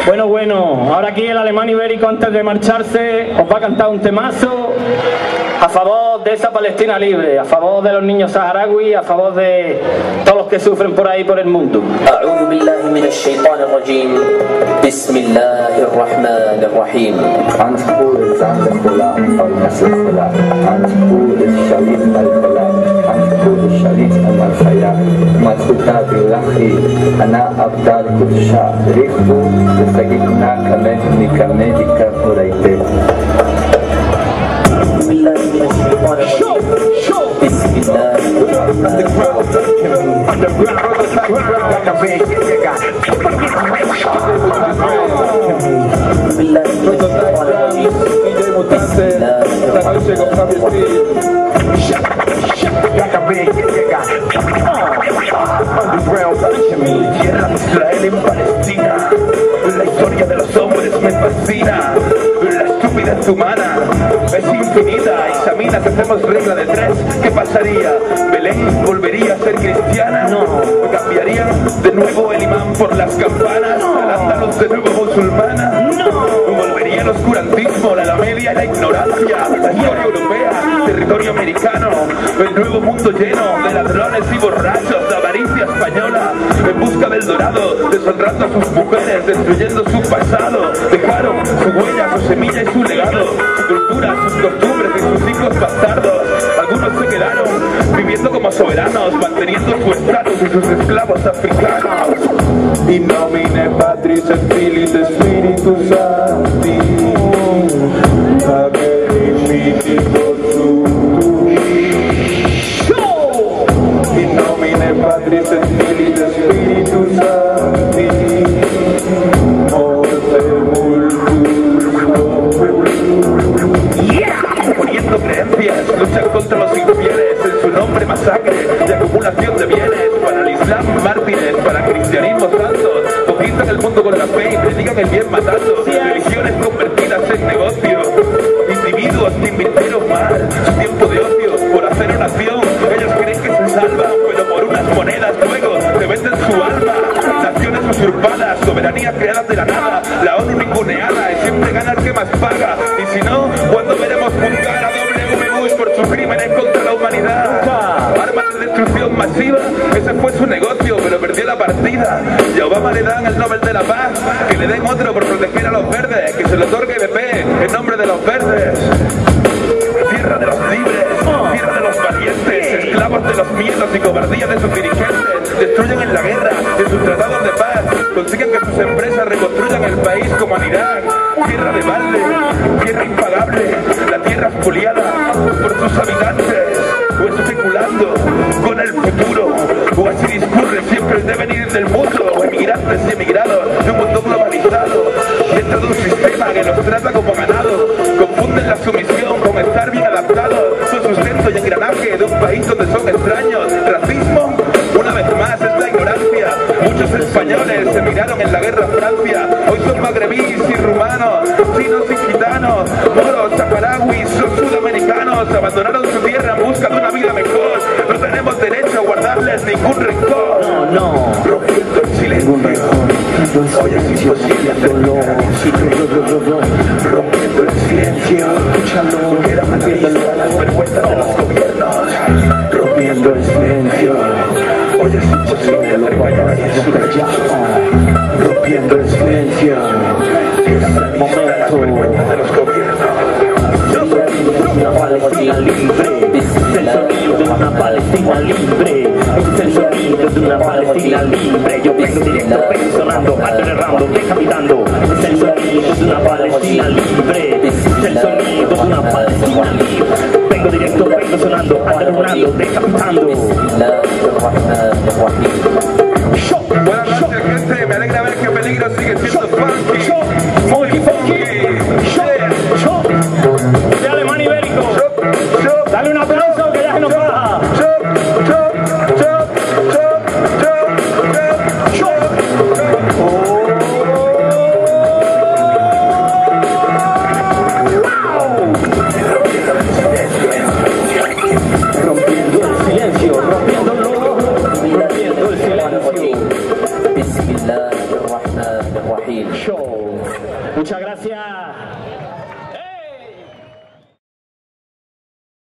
Bueno, ahora aquí el alemán ibérico, antes de marcharse, os va a cantar un temazo a favor de esa Palestina libre, a favor de los niños saharauis, a favor de todos los que sufren por ahí, por el mundo. أعوذ بالله من الشيطان الرجيم بسم الله الرحمن الرحيم Anspur ist Sandefula, Al-Nasifula, Anspur ist Shalit Al-Fala, Anspur ist Shalit Al-Malfaya, Matsuta Bilahi, Ana Abdal Kutsha, Rikbu, Sagitna Kamed Nikamedika Uraite. بسم الله من الشيطان الرجيم بسم الله الرحمن بسم الله من الشيطان الرجيم بسم Tierra de Israel en Palestina, la historia de los hombres me fascina, la estupidez humana es infinita, examina si hacemos regla de 3, ¿qué pasaría? ¿Belén volvería a ser cristiana? No. ¿Cambiarían de nuevo el imán por las campanas? ¿Al-Ándalus de nuevo musulmana? No. ¿Volvería el oscurantismo, la media y la ignorancia? La historia europea, territorio americano, el nuevo mundo lleno de ladrones y borrachos, la avaricia española, en busca del dorado, deshonrando a sus mujeres, destruyendo su pasado, dejaron su huella, su semilla y su legado, su cultura, sus costumbres y sus hijos bastardos. Algunos se quedaron viviendo como soberanos, manteniendo su estatus y sus esclavos africanos. In nomine Patris et Filii et Spiritus Sancti, in nomine Patris et Filii et Spiritus Sancti, poniendo creencias, luchan contra los infieles, en su nombre masacre y acumulación de bienes, para el Islam mártires, para el cristianismo santos, conquistan el mundo con la fe y predican el bien matando, religiones convertidas en negocio, individuos que invirtieron mal su tiempo de ocio por hacer oración, ellos creen que se salvan, pero por unas monedas luego se venden su alma, naciones usurpadas, soberanías creadas de la nada, la ONU ninguneada, y siempre gana el que más paga, y si no, ¿cuándo veremos juzgar a W. Bush por sus crímenes contra la humanidad? Armas de destrucción masiva, ese fue su negocio, pero perdió la partida, y a Obama le dan el Nobel de la Paz, que le den otro por proteger a los verdes, que se lo otorgue BP en nombre de los verdes. Tierra de los libres, tierra de los valientes, esclavos de los miedos y cobardías de sus dirigentes, destruyen en la guerra, en sus tratados de paz, consiguen que sus empresas reconstruyan el país como en Irak. Tierra de balde, tierra impagable, la tierra expoliada por sus habitantes, o especulando con el futuro, o así discurre siempre el devenir del mundo, o emigrantes y emigrados de un mundo globalizado, dentro de un sistema que los trata como ganado, confunden la sumisión con estar bien adaptados, su sustento y engranaje de un país donde son extraños. Racismo, una vez más, es la ignorancia. Muchos españoles emigraron en la guerra a Francia, hoy son magrebíes y rumanos, chinos y gitanos, moros, saharauis, sudamericanos, abandonaron su tierra en busca de una vida mejor. No tenemos derecho a guardarles ningún rencor. No. Rompiendo el silencio, hoy es imposible hacerlo. Rompiendo el silencio, escuchando, queda analizar las vergüenzas de los gobiernos. Rompiendo el silencio, hoy es imposible hacer callar. Rompiendo el silencio, queda analizar las vergüenzas de los gobiernos. Una Palestina libre, es el sonido de una Palestina libre, es el sonido de una Palestina libre. Yo vengo directo, vengo sonando, acelerando, decapitando, es el sonido de una Palestina libre, es el sonido de una Palestina libre. Vengo directo, vengo sonando, acelerando, decapitando. Buenas noches, gente, me alegra ver que Peligro sigue siendo funky, muy funky. De alemán ibérico, dale un aplauso que ya se nos baja. Rompiendo el silencio, rompiéndolo, rompiendo el silencio. بسم الله الرحمن الرحيم الرحيم. Show. Muchas gracias.